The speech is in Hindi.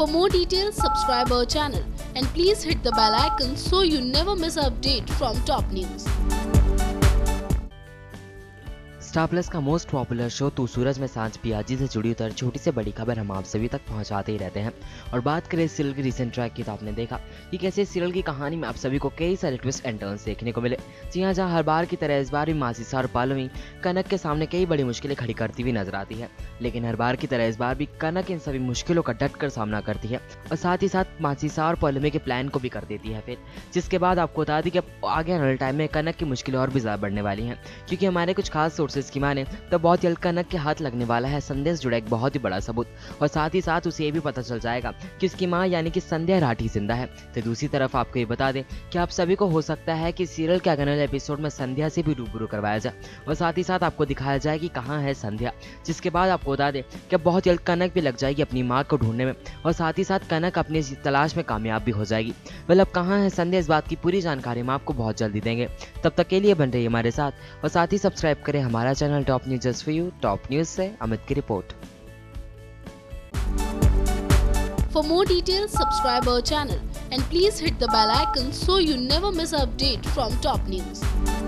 For more details, subscribe our channel and please hit the bell icon so you never miss an update from top news. Star Plus का मोस्ट पॉपुलर शो तू सूरज में सांझ पियाजी से जुड़ी उतर छोटी से बड़ी खबर हम आप सभी तक पहुंचाते ही रहते हैं। और बात करें इस सीरियल की रिसेंट ट्रैक की तो आपने देखा कि कैसे इस सीरियल की कहानी में आप सभी को कई सारे ट्विस्ट एंड टर्न्स देखने को मिले। जी हाँ, जहाँ हर बार की तरह इस बार भी मासीसा और पालोमी कनक के सामने कई बड़ी मुश्किलें खड़ी करती हुई नजर आती है, लेकिन हर बार की तरह इस बार भी कनक इन सभी मुश्किलों का डट कर सामना करती है और साथ ही साथ मासीसा और पालोमी के प्लान को भी कर देती है फिर, जिसके बाद आपको बता दी कि आगे आने वाले टाइम में कनक की मुश्किलें और भी ज़्यादा बढ़ने वाली हैं, क्योंकि हमारे कुछ खास सोर्सेज की माने तो बहुत जल्द कनक के हाथ लगने वाला है संदेश जुड़ा एक बहुत ही बड़ा सबूत, और साथ ही साथ उसे ये भी पता चल जाएगा कि उसकी मां यानी कि संध्या राठी जिंदा है। तो दूसरी तरफ आपको ये बता दें कि आप सभी को हो सकता है कि सीरियल के आने वाले एपिसोड में संध्या से भी रूबरू करवाया जाए और साथ ही साथ आपको दिखाया जाए कि कहाँ है संध्या, जिसके बाद आपको बता दें कि बहुत जल्द कनक भी लग जाएगी अपनी माँ को ढूंढने में और साथ ही साथ कनक अपनी तलाश में कामयाब भी हो जाएगी। मतलब कहाँ है संध्या, इस बात की पूरी जानकारी हम आपको बहुत जल्दी देंगे। तब तक के लिए बन रही हमारे साथ और साथ ही सब्सक्राइब करें हमारा channel top news just for you. Top news से अमित की रिपोर्ट। For more details, subscribe our channel and please hit the bell icon so you never miss an update from top news.